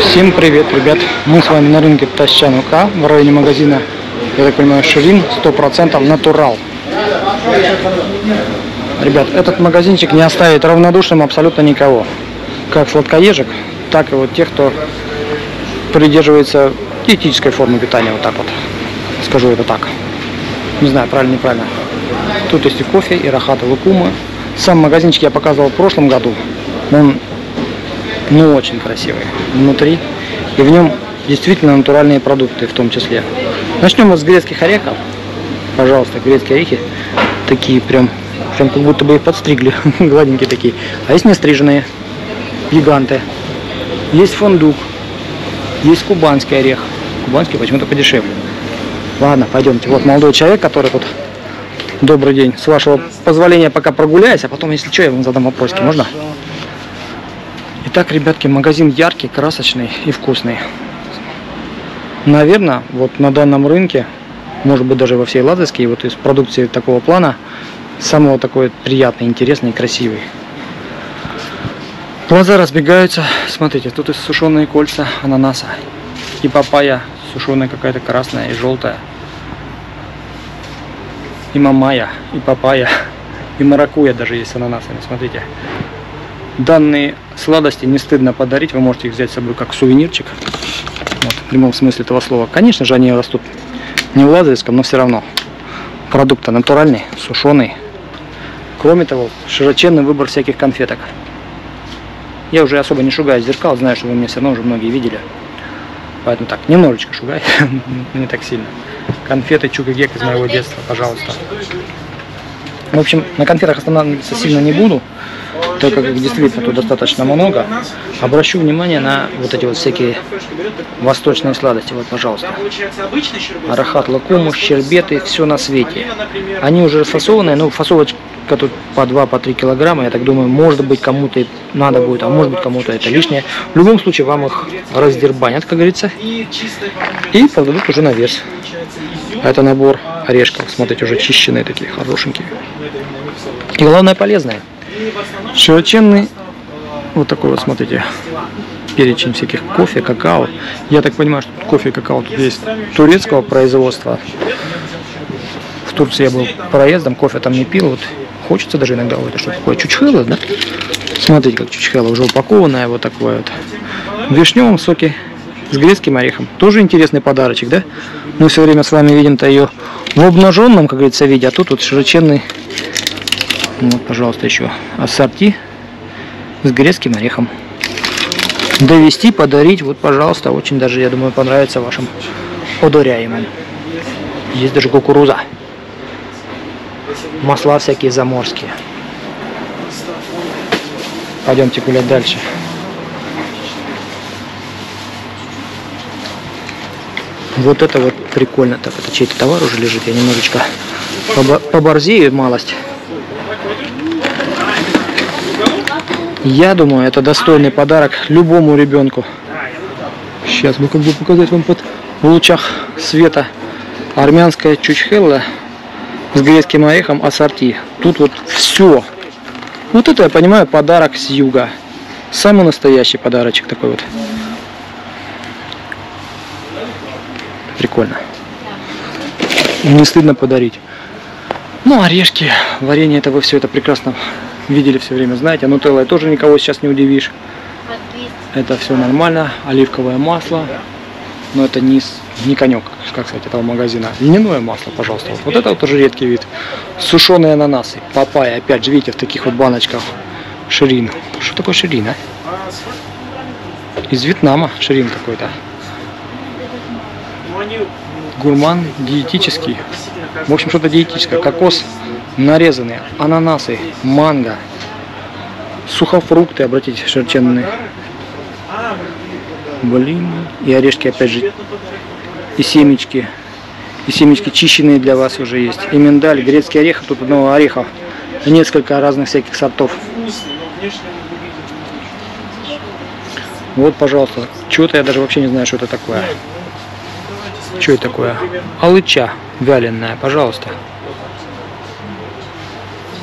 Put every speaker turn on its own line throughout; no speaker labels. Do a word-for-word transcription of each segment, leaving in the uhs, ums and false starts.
Всем привет, ребят! Мы с вами на рынке Тащанука, в районе магазина, я так понимаю, Ширин, сто процентов натурал. Ребят, этот магазинчик не оставит равнодушным абсолютно никого. Как сладкоежек, так и вот тех, кто придерживается диетической формы питания, вот так вот. Скажу это так. Не знаю, правильно, неправильно. Тут есть и кофе, и рахат, и лукумы. Сам магазинчик я показывал в прошлом году. Он, ну, очень красивый внутри. И в нем действительно натуральные продукты в том числе. Начнем вот с грецких орехов. Пожалуйста, грецкие орехи. Такие прям, прям как будто бы их подстригли. Гладенькие такие. А есть нестриженные. Гиганты. Есть фундук. Есть кубанский орех. Кубанский почему-то подешевле. Ладно, пойдемте. Вот молодой человек, который тут... Добрый день. С вашего позволения пока прогуляюсь, а потом, если что, я вам задам вопросики. Можно? Итак, ребятки, магазин яркий, красочный и вкусный. Наверное, вот на данном рынке, может быть даже во всей Ладожске, вот из продукции такого плана, самого такой приятный, интересный и красивый. Глаза разбегаются. Смотрите, тут и сушеные кольца ананаса, и папайя сушеная какая-то красная и желтая, и мамая, и папайя, и маракуйя даже есть с ананасами. Смотрите. Данные сладости не стыдно подарить, вы можете их взять с собой как сувенирчик. Вот, в прямом смысле этого слова. Конечно же, они растут не в Ладожском, но все равно. Продукты натуральные, сушеные. Кроме того, широченный выбор всяких конфеток. Я уже особо не шугаю зеркал, знаю, что вы меня все равно уже многие видели. Поэтому так, немножечко шугай, не так сильно. Конфеты Чука-Гек из моего детства, пожалуйста. В общем, на конфетах останавливаться сильно не буду, так как их действительно тут достаточно много. Обращу внимание на вот эти вот всякие восточные сладости. Вот, пожалуйста. Рахат, лакуму, щербеты, все на свете. Они уже расфасованные, но фасовочка тут по два-по три килограмма. Я так думаю, может быть, кому-то надо будет, а может быть, кому-то это лишнее. В любом случае, вам их раздербанят, как говорится, и продадут уже на вес. Это набор орешков. Смотрите, уже чищенные такие, хорошенькие. И главное, полезные. Широченный, вот такой вот, смотрите, перечень всяких кофе, какао. Я так понимаю, что кофе и какао тут есть турецкого производства. В Турции я был проездом, кофе там не пил. Вот хочется даже иногда, вот это что такое, чучхела, да? Смотрите, как чучхела уже упакованная, вот такое вот. В вишневом соке с грецким орехом. Тоже интересный подарочек, да? Мы все время с вами видим-то ее в обнаженном, как говорится, виде, а тут вот широченный. Вот, пожалуйста, еще ассорти с грецким орехом. Довести, подарить, вот, пожалуйста, очень даже, я думаю, понравится вашим одуряемым. Есть даже кукуруза. Масла всякие заморские. Пойдемте гулять дальше. Вот это вот прикольно. Так, это чей-то товар уже лежит. Я немножечко поборзею малость. Я думаю, это достойный подарок любому ребенку. Сейчас бы как бы показать вам под в лучах света. Армянская чучхелла с грецким орехом ассорти. Тут вот все. Вот это, я понимаю, подарок с юга. Самый настоящий подарочек такой вот. Прикольно. Не стыдно подарить. Ну, орешки, варенье, это вы все это прекрасно видели все время, знаете. Нутеллой тоже никого сейчас не удивишь. Это все нормально. Оливковое масло. Но это не, не конек, как сказать, этого магазина. Льняное масло, пожалуйста. Вот, вот это вот тоже редкий вид. Сушеные ананасы. Папайя, опять же, видите, в таких вот баночках. Ширин. Что такое ширин, а? Из Вьетнама ширин какой-то. Гурман диетический. В общем, что-то диетическое. Кокос нарезанные, ананасы, манго, сухофрукты, обратите, широченные. Блин. И орешки, опять же, и семечки. И семечки чищенные для вас уже есть. И миндаль, грецкий орех. Тут одного ореха. И несколько разных всяких сортов. Вот, пожалуйста. Чего-то я даже вообще не знаю, что это такое. Что это такое? Алыча вяленая, пожалуйста.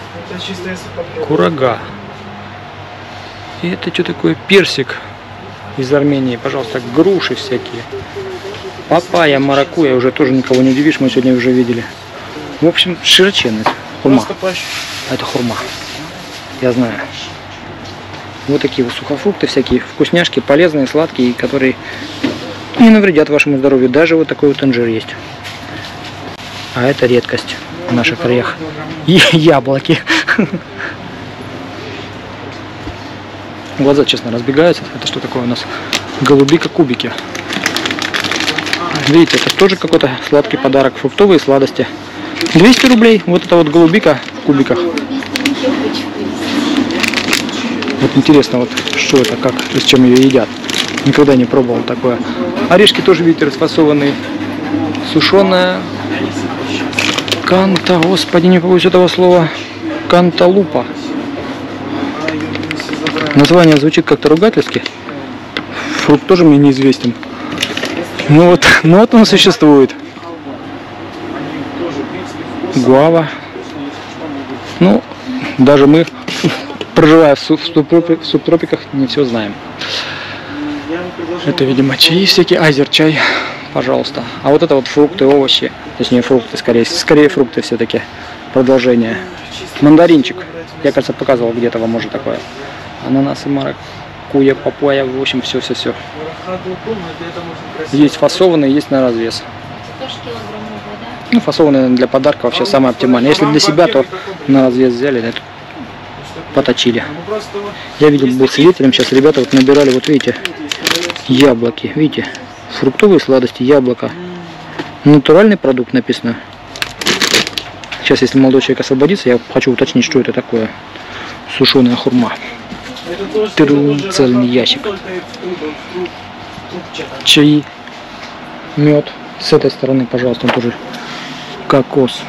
Курага. И это что такое? Персик. из Армении. Пожалуйста, груши всякие. Папайя, маракуйя, уже тоже никого не удивишь, мы сегодня уже видели. В общем, широченность. Хурма. А это хурма. Я знаю. Вот такие вот сухофрукты, всякие вкусняшки, полезные, сладкие, которые не навредят вашему здоровью. Даже вот такой вот инжир есть. А это редкость в наших краях. Яблоки. Глаза, честно, разбегаются. Это что такое у нас? Голубика кубики. Видите, это тоже какой-то сладкий подарок. Фруктовые сладости. двести рублей. Вот это вот голубика в кубиках. Вот интересно, вот что это, как и с чем ее едят. Никогда не пробовал такое. Орешки тоже, видите, расфасованные. Сушеная канта, господи, не побоюсь этого слова. Канталупа. Название звучит как-то ругательски. Фрукт тоже мне неизвестен. Ну вот, ну вот он существует. Гуава. Ну, даже мы, проживая в субтропиках, не все знаем. Это, видимо, чаи всякие, азер-чай, пожалуйста. А вот это вот фрукты, овощи, точнее фрукты, скорее, скорее фрукты все-таки, продолжение. Мандаринчик, я, кажется, показывал где-то вам уже такое. Ананасы, маракуйя, папайя, в общем, все-все-все. Есть фасованные, есть на развес. Ну, фасованные для подарка вообще самое оптимальное. Если для себя, то на развес взяли, это поточили. Я видел, был свидетелем, сейчас ребята вот набирали, вот видите, яблоки, видите, фруктовые сладости, яблоко. Натуральный продукт написано. Сейчас, если молодой человек освободится, я хочу уточнить, что это такое. Сушеная хурма. Цельный ящик. Чаи, мед. С этой стороны, пожалуйста, тоже кокос.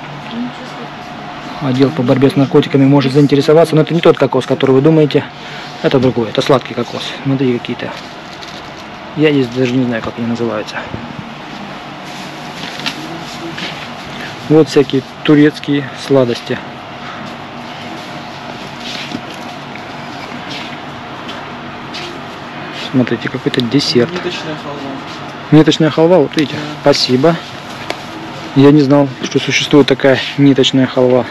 Отдел по борьбе с наркотиками может заинтересоваться, но это не тот кокос, который вы думаете. Это другой, это сладкий кокос. Смотри, какие-то. Я здесь даже не знаю, как они называются. Вот всякие турецкие сладости. Смотрите, какой-то десерт. Ниточная халва. Ниточная халва, вот видите. Да. Спасибо. Я не знал, что существует такая ниточная халва.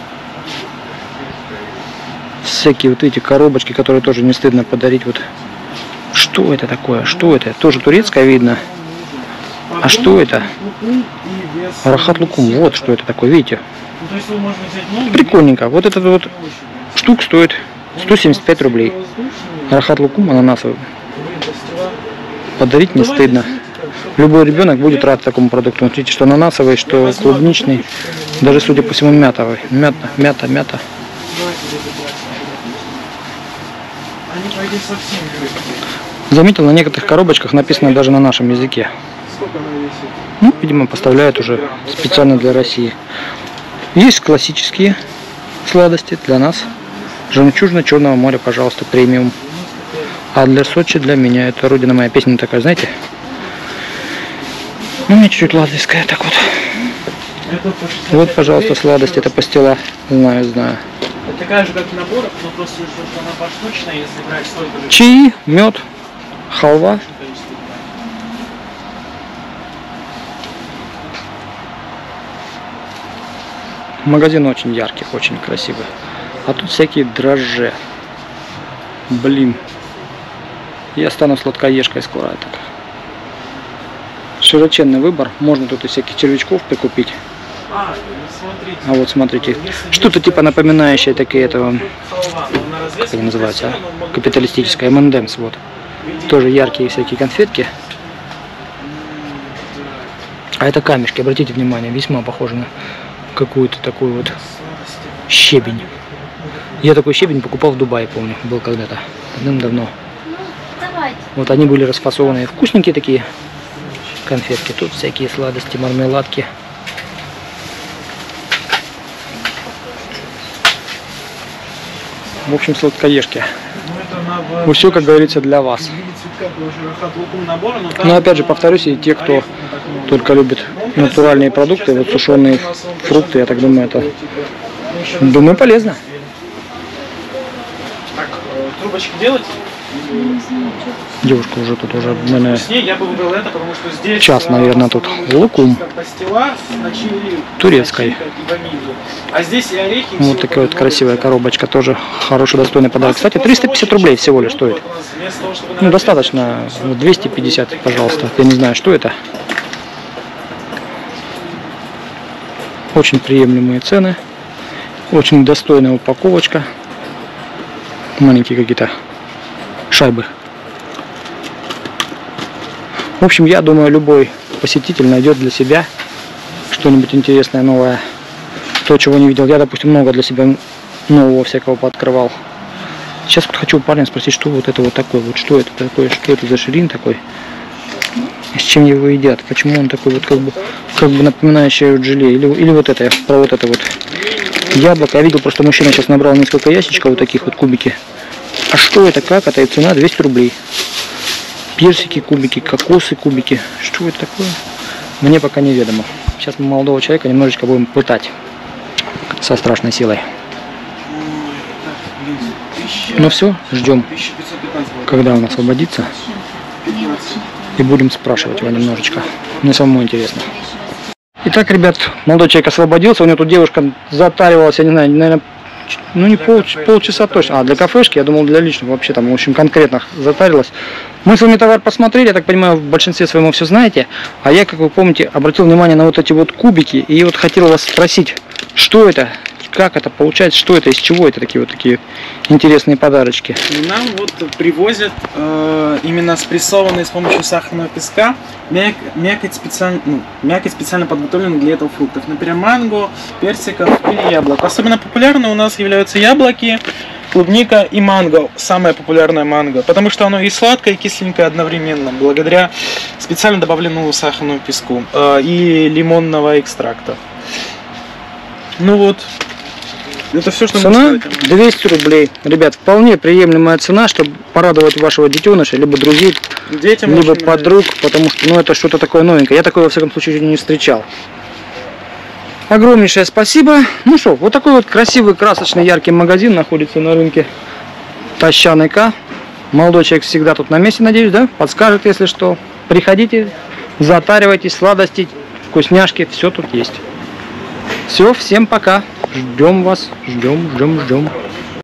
Всякие вот эти коробочки, которые тоже не стыдно подарить. Вот. Что это такое? Что это? Тоже турецкое видно. А что это? Рахат лукум. Вот что это такое, видите? Прикольненько. Вот этот вот штук стоит сто семьдесят пять рублей. Рахат лукум ананасовый. Подарить не стыдно. Любой ребенок будет рад такому продукту. Смотрите, что ананасовый, что клубничный. Даже, судя по всему, мятовый. Мята, мята, мята. Заметил, на некоторых коробочках написано даже на нашем языке. Ну, видимо, поставляют уже специально для России. Есть классические сладости для нас. Жемчужина Черного моря, пожалуйста, премиум. А для Сочи, для меня, это родина моя. Песня такая, знаете? Ну, мне чуть-чуть латвийская, так вот. Вот, пожалуйста, сладость, это пастила. Знаю, знаю.
Это такая же, как набор, но просто она поштучная, если брать столько же.
Чаи, мед, халва. Магазин очень яркий, очень красивый. А тут всякие дрожжи. Блин. Я стану сладкоежкой скоро. Так. Широченный выбор. Можно тут и всяких червячков прикупить.
А,
а вот смотрите. Что-то типа напоминающее такие этого. Как они называются? А? Капиталистическое. эм энд эмс. Вот. Тоже яркие всякие конфетки. А это камешки. Обратите внимание. Весьма похожи на какую-то такую вот щебень. Я такой щебень покупал в Дубае, помню. Был когда-то. Давным-давно. Вот они были расфасованные. Вкусненькие такие конфетки. Тут всякие сладости, мармеладки. В общем, сладкоежки. Ну, все, как говорится, для вас. Но опять же, повторюсь, и те, кто только любит натуральные продукты, вот сушеные фрукты, я так думаю, это, думаю, полезно.
Так, трубочки делать?
Девушка уже тут уже, наверное,
Вкуснее я бы выбрал это, потому что здесь...
час,
а,
наверное,
в
тут
основном
лукум
чисто пастила на чили,
турецкой.
начинка и ванилью. А здесь и орехи, и
Вот
всего
такая вот
подобного.
красивая коробочка, тоже хороший, достойный подарок.
У нас
Кстати,
просто
триста пятьдесят рублей
очень
всего лишь
часто
стоит.
вот у нас вместо того, чтобы
Ну,
на
достаточно,
обед,
двести пятьдесят, пожалуйста. Я не знаю, что это. Очень приемлемые цены. Очень достойная упаковочка. Маленькие какие-то шайбы. В общем, я думаю, любой посетитель найдет для себя что-нибудь интересное, новое. То, чего не видел. Я, допустим, много для себя нового всякого пооткрывал. Сейчас вот хочу у парня спросить, что вот это вот такое. Вот что это такое, что это за ширин такой. И с чем его едят. Почему он такой вот как бы, как бы напоминающий вот желе. Или, или вот это, про вот это вот яблоко. Я видел, просто мужчина сейчас набрал несколько ящичков вот таких вот кубики. А что это, как это? И цена двести рублей. Персики, кубики, кокосы, кубики. Что это такое? Мне пока неведомо. Сейчас мы молодого человека немножечко будем пытать. Со страшной силой. Ну все, ждем, когда он освободится. И будем спрашивать его немножечко. Мне самому интересно. Итак, ребят, молодой человек освободился. У него тут девушка затаривалась, я не знаю, наверное, ну не пол, полчаса точно. А, для кафешки, я думал, для личного вообще там, в общем, конкретно затарилась. Мы с вами товар посмотрели, я так понимаю, в большинстве своем все знаете. А я, как вы помните, обратил внимание на вот эти вот кубики. И вот хотел вас спросить, что это, как это получается, что это, из чего это такие вот такие интересные подарочки.
И нам вот привозят э, именно спрессованные с помощью сахарного песка мяк, мякоть, специально, ну, мякоть специально подготовленных для этого фруктов. Например, манго, персиков или яблок. Особенно популярны у нас являются яблоки, клубника и манго. Самое популярное манго. Потому что оно и сладкое, и кисленькое одновременно. Благодаря специально добавленному сахарному песку э, и лимонного экстракта. Ну вот. Это все, что
Цена
могу сказать.
двести рублей. Ребят, вполне приемлемая цена, чтобы порадовать вашего детеныша, либо друзей,
Детям
либо
очень
подруг, потому что ну, это что-то такое новенькое. Я такое, во всяком случае, еще не встречал. Огромнейшее спасибо. Ну что, вот такой вот красивый, красочный, яркий магазин находится на рынке Тащаный-К. Молодой человек всегда тут на месте, надеюсь, да? Подскажет, если что. Приходите, затаривайтесь, сладости, вкусняшки, все тут есть. Все, всем пока. Ждем вас, ждем, ждем, ждем.